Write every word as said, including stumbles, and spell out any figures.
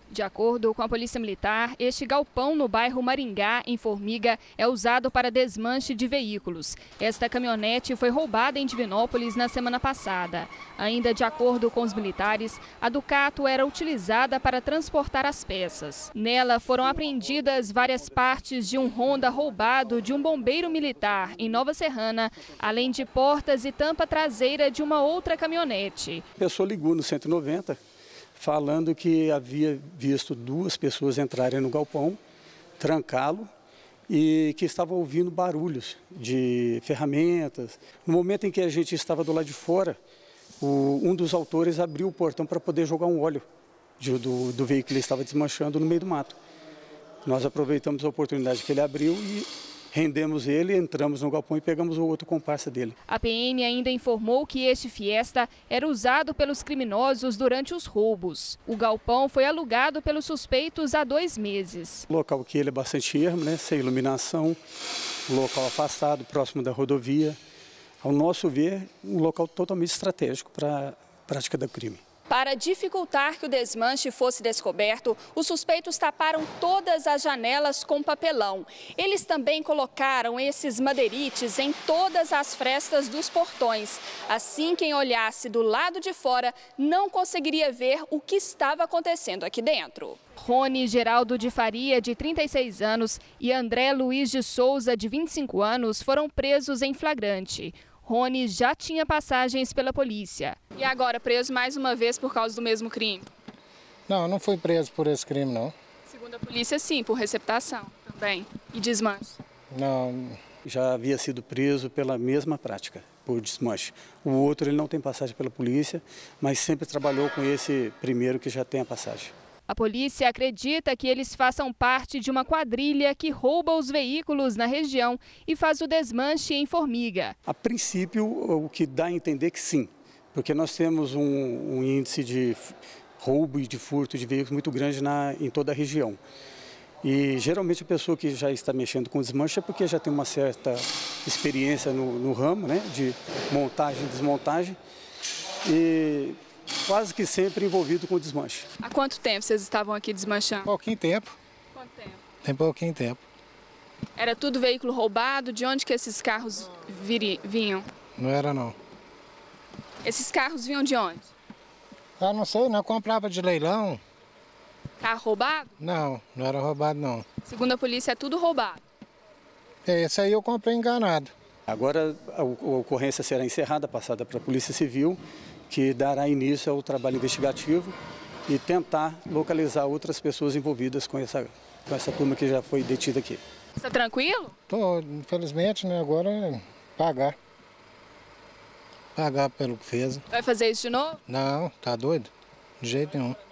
De acordo com a Polícia Militar, este galpão no bairro Maringá, em Formiga, é usado para desmanche de veículos. Esta caminhonete foi roubada em Divinópolis na semana passada. Ainda de acordo com os militares, a Ducato era utilizada para transportar as peças. Nela foram apreendidas várias partes de um Honda roubado de um bombeiro militar em Nova Serrana, além de portas e tampa traseira de uma outra caminhonete. A pessoa ligou no cento e noventa. Falando que havia visto duas pessoas entrarem no galpão, trancá-lo e que estava ouvindo barulhos de ferramentas. No momento em que a gente estava do lado de fora, o, um dos autores abriu o portão para poder jogar um óleo de, do, do veículo que ele estava desmanchando no meio do mato. Nós aproveitamos a oportunidade que ele abriu e rendemos ele, entramos no galpão e pegamos o outro comparsa dele. A P M ainda informou que este Fiesta era usado pelos criminosos durante os roubos. O galpão foi alugado pelos suspeitos há dois meses. O local aqui ele é bastante ermo, né, sem iluminação, um local afastado, próximo da rodovia. Ao nosso ver, um local totalmente estratégico para a prática do crime. Para dificultar que o desmanche fosse descoberto, os suspeitos taparam todas as janelas com papelão. Eles também colocaram esses madeirites em todas as frestas dos portões. Assim, quem olhasse do lado de fora não conseguiria ver o que estava acontecendo aqui dentro. Rony Geraldo de Faria, de trinta e seis anos, e André Luiz de Souza, de vinte e cinco anos, foram presos em flagrante. Rony já tinha passagens pela polícia. E agora preso mais uma vez por causa do mesmo crime? Não, não fui preso por esse crime, não. Segundo a polícia, sim, por receptação também e desmanche. Não. Já havia sido preso pela mesma prática, por desmanche. O outro ele não tem passagem pela polícia, mas sempre trabalhou com esse primeiro que já tem a passagem. A polícia acredita que eles façam parte de uma quadrilha que rouba os veículos na região e faz o desmanche em Formiga. A princípio, o que dá a entender que sim, porque nós temos um, um índice de roubo e de furto de veículos muito grande na, em toda a região. E geralmente a pessoa que já está mexendo com desmanche é porque já tem uma certa experiência no, no ramo, né, de montagem e desmontagem. E quase que sempre envolvido com desmanche. Há quanto tempo vocês estavam aqui desmanchando? Pouquinho tempo. Quanto tempo? Tem pouquinho tempo. Era tudo veículo roubado? De onde que esses carros viri, vinham? Não era, não. Esses carros vinham de onde? Ah, não sei, não comprava de leilão. Carro roubado? Não, não era roubado, não. Segundo a polícia, é tudo roubado. Esse aí eu comprei enganado. Agora a ocorrência será encerrada, passada para a Polícia Civil, que dará início ao trabalho investigativo e tentar localizar outras pessoas envolvidas com essa, com essa turma que já foi detida aqui. Está tranquilo? Tô, infelizmente, né, agora é pagar. Pagar pelo que fez. Vai fazer isso de novo? Não, tá doido? De jeito nenhum.